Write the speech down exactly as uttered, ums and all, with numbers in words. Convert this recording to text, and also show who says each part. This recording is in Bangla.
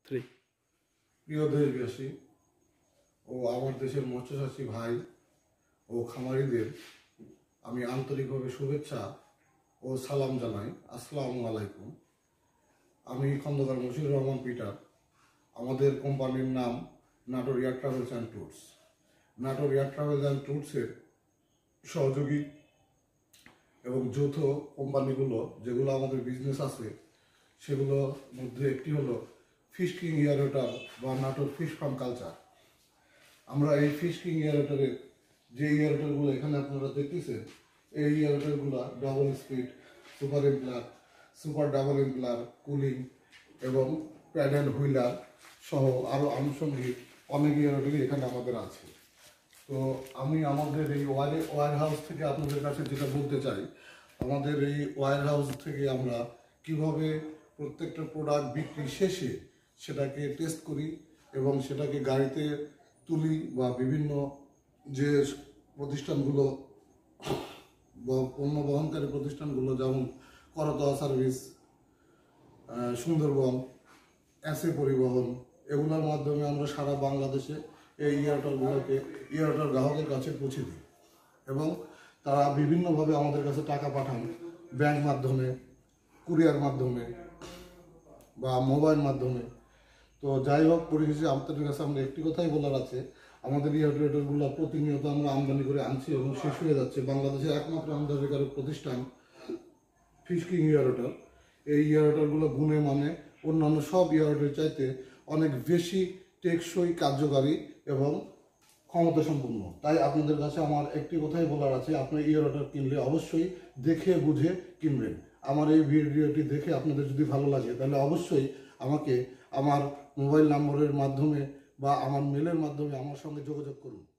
Speaker 1: থ্রি
Speaker 2: প্রিয় দেশবাসী ও আমার দেশের মৎস্যচাষী ভাই ও খামারিদের আমি আন্তরিকভাবে শুভেচ্ছা ও সালাম জানাই। আসসালামু আলাইকুম। আমি খন্দকার মশিউর রহমান পিটার। আমাদের কোম্পানির নাম Natore air travels and tours. Natore air travels and ট্যুরসের সহযোগী এবং যৌথ কোম্পানিগুলো যেগুলো আমাদের বিজনেস আছে সেগুলোর মধ্যে একটি হলো ফিশ কিং ইয়ারোটার বা নাটোর ফিশ ফার্ম কালচার। আমরা এই ফিশ কিং ইয়ারোটারের যে ইয়ারোটারগুলো এখানে আপনারা দেখতেছেন, এই ইয়ারোটারগুলো ডাবল স্পিড, সুপার এমপ্লার, সুপার ডাবল এমপ্লার, কুলিং এবং প্যাডেল হুইলার সহ আরও আনুষঙ্গিক অনেক ইয়ারোটারই এখানে আমাদের আছে। তো আমি আমাদের এই ওয়ারে ওয়ার হাউস থেকে আপনাদের কাছে যেটা বলতে চাই, আমাদের এই ওয়ার হাউস থেকে আমরা কিভাবে প্রত্যেকটা প্রোডাক্ট বিক্রি শেষে সেটাকে টেস্ট করি এবং সেটাকে গাড়িতে তুলি বা বিভিন্ন যে প্রতিষ্ঠানগুলো বা পণ্য বহনকারী প্রতিষ্ঠানগুলো যেমন করতোয়া সার্ভিস, সুন্দরবন, এসএ পরিবহন, এগুলোর মাধ্যমে আমরা সারা বাংলাদেশে এই ইয়ারটারগুলোকে ইয়ারটার গ্রাহকের কাছে পৌঁছে দিই এবং তারা বিভিন্নভাবে আমাদের কাছে টাকা পাঠান, ব্যাংক মাধ্যমে, কুরিয়ার মাধ্যমে বা মোবাইল মাধ্যমে। তো যাই হোক, পরিশেষে আপনাদের কাছে আমরা একটি কথাই বলার আছে, আমাদের ইয়ারটারগুলো প্রতিনিয়ত আমরা আমদানি করে আনছি এবং শেষ হয়ে যাচ্ছে। বাংলাদেশের একমাত্র আমদানিকারক প্রতিষ্ঠান ফিশ কিং ইয়ারটার। এই ইয়ারটারগুলো গুণে মানে অন্যান্য সব ইয়ারটার চাইতে অনেক বেশি টেকসই, কার্যকারী এবং ক্ষমতা সম্পন্ন। তাই আপনাদের কাছে আমার একটি কথাই বলার আছে, আপনি ইয়ারটার কিনলে অবশ্যই দেখে বুঝে কিনবেন। আমার এই ভিডিওটি দেখে আপনাদের যদি ভালো লাগে তাহলে অবশ্যই আমাকে আমার মোবাইল নম্বরের মাধ্যমে বা আমার মেলের মাধ্যমে আমার সঙ্গে যোগাযোগ করুন।